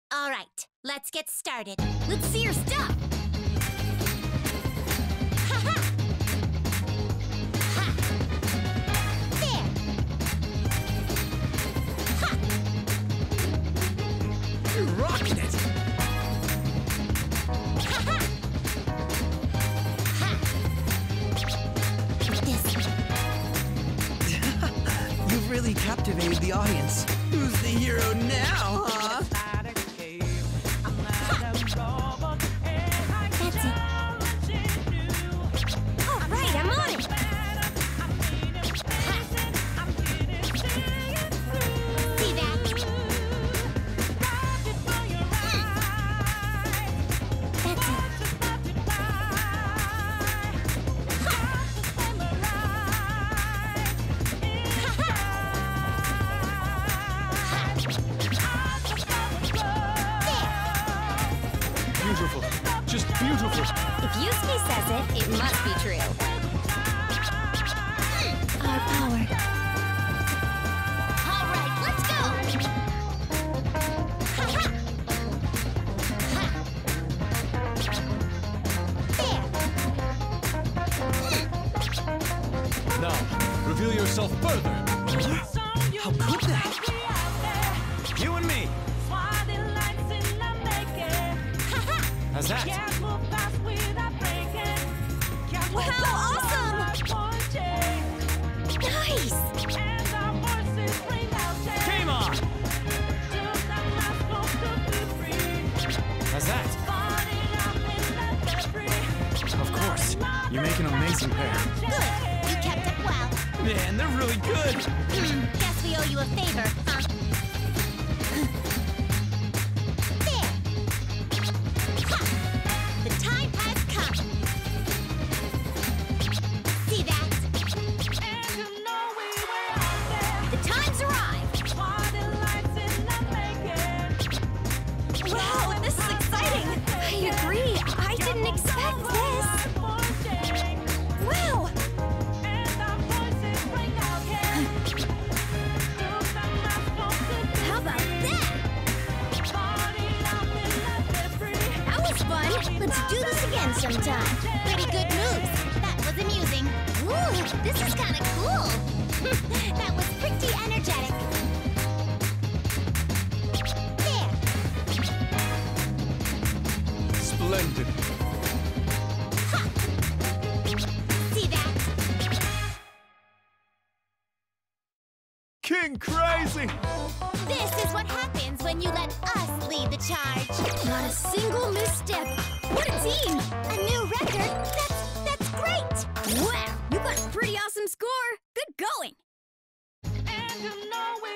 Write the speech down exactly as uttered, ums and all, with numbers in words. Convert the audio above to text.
All right, let's get started. Let's see your stuff. Ha-ha! Ha! There! Ha! You're rocking it! Ha-ha! Ha! This. You've really captivated the audience. Who's the hero now, huh? That's it. All right, I'm on it. Ha. See that? That's it. Beautiful. Just beautiful. If Yusuke says it, it must be true. Our power. All right, let's go. Ha-ha. Ha. There. Now, reveal yourself further. How could that? You and me. How's that? Wow, awesome! Nice! Game on! How's that? Of course. You make an amazing pair. Good. You kept up well. Man, they're really good. Hmm, guess we owe you a favor, huh? There. Ha! The time has come. See that? The time's arrived. Wow, this is exciting. I agree. I didn't expect this. Wow. How about that? That was fun. Let's do this again sometime. Pretty good moves. That was amusing. Ooh, this is kind of cool. That was pretty energetic. There. Splendid. Ha! See that? King Crazy! This is what happens when you let us lead the charge. Not a single misstep. What a team! A new record? That's, that's great! Wow, you got a pretty awesome score. Good going. And you know